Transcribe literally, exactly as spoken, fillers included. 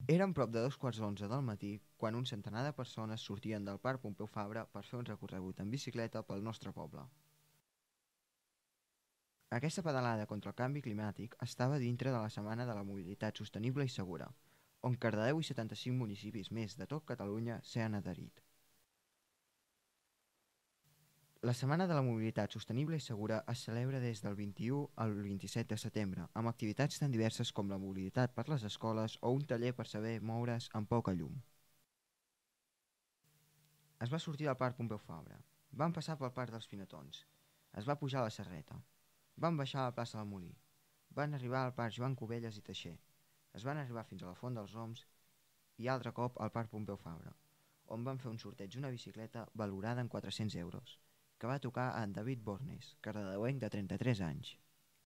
Eren prop de dos quarts d'onze del matí quan un centenar de persones sortien del Parc Pompeu Fabra per fer un recorregut en bicicleta pel nostre poble. Aquesta pedalada contra el canvi climàtic estava dintre de la Setmana de la Mobilitat Sostenible i Segura, on Cardedeu i setanta-cinc municipis més de tot Catalunya s'hi han adherit. La Setmana de la Mobilitat Sostenible i Segura es celebra des del vint-i-u al vint-i-set de setembre, amb activitats tan diverses com la mobilitat per les escoles o un taller per saber moure's amb poca llum. Es va sortir del Parc Pompeu Fabra, van passar pel Parc dels Pinatons, es va pujar a la Serreta, van baixar a la plaça del Molí, van arribar al Parc Joan Cubelles i Teixer, es van arribar fins a la Font dels Oms i altre cop al Parc Pompeu Fabra, on van fer un sorteig d'una bicicleta valorada en quatre-cents euros, que va tocar a en David Bornes, cardedeuenc de trenta-tres anys.